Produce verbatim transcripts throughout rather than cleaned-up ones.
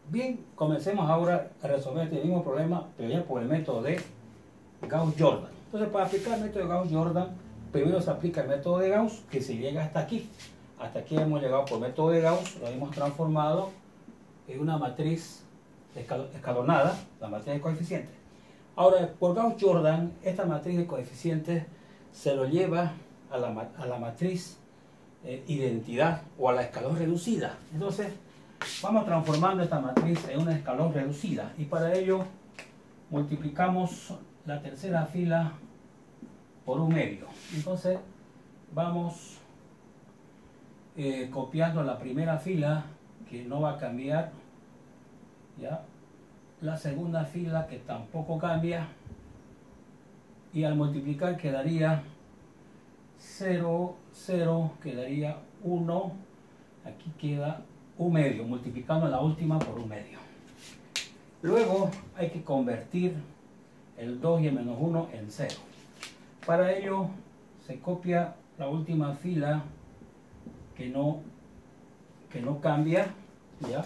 Bien, comencemos ahora a resolver este mismo problema, pero ya por el método de Gauss-Jordan. Entonces, para aplicar el método de Gauss-Jordan, primero se aplica el método de Gauss, que se llega hasta aquí. Hasta aquí hemos llegado por método de Gauss, lo hemos transformado en una matriz escalonada, la matriz de coeficientes. Ahora, por Gauss-Jordan, esta matriz de coeficientes se lo lleva a la, a la matriz eh, identidad o a la escalón reducida. Entonces, vamos transformando esta matriz en una escalón reducida y para ello multiplicamos la tercera fila por un medio. Entonces, vamos eh, copiando la primera fila, que no va a cambiar, ¿ya? La segunda fila, que tampoco cambia, y al multiplicar quedaría cero, cero, quedaría uno, aquí queda un medio, multiplicando la última por un medio. Luego hay que convertir el dos y el menos uno en cero. Para ello se copia la última fila que no, que no cambia, ¿ya?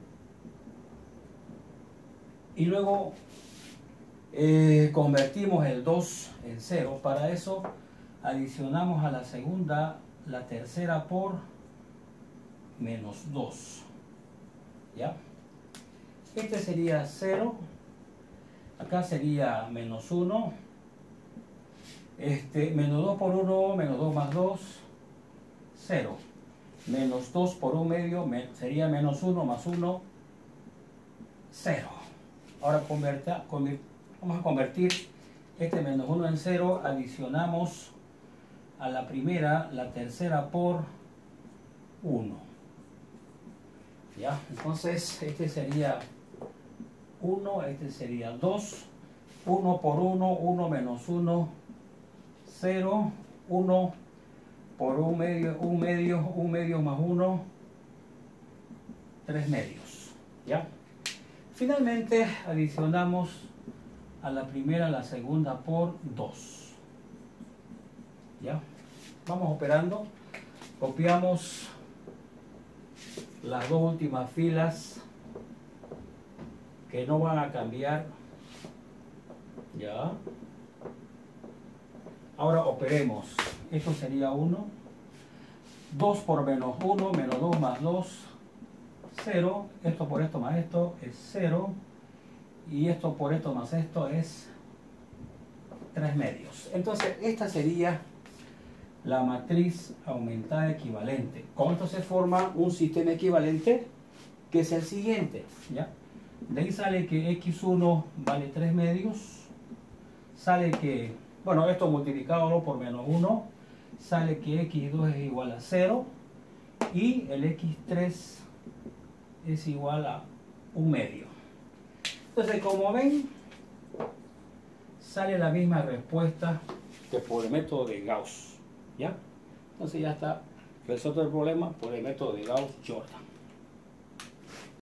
Y luego eh, convertimos el dos en cero. Para eso adicionamos a la segunda la tercera por menos dos, ¿ya? Este sería cero, acá sería menos uno, este, menos dos por uno, menos dos más dos, cero, menos dos por un medio sería menos uno más uno, cero. Ahora converta, convert, vamos a convertir este menos uno en cero, adicionamos a la primera la tercera por uno. ¿Ya? Entonces este sería uno, este sería dos, uno por uno, uno menos uno, cero, uno por un medio, un medio, un medio más uno, tres medios. ¿Ya? Finalmente adicionamos a la primera la segunda por dos. ¿Ya? Vamos operando, copiamos las dos últimas filas que no van a cambiar, ya. Ahora operemos, esto sería uno, dos por menos uno, menos dos más dos, cero, esto por esto más esto es cero, y esto por esto más esto es tres medios. Entonces esta sería la matriz aumentada equivalente. Con esto se forma un sistema equivalente que es el siguiente, ¿ya? De ahí sale que equis uno vale tres medios, sale que, bueno, esto multiplicado por menos uno, sale que equis dos es igual a cero y el equis tres es igual a un medio. Entonces, como ven, sale la misma respuesta que por el método de Gauss. ¿Ya? Entonces ya está resuelto el problema por el método de Gauss-Jordan.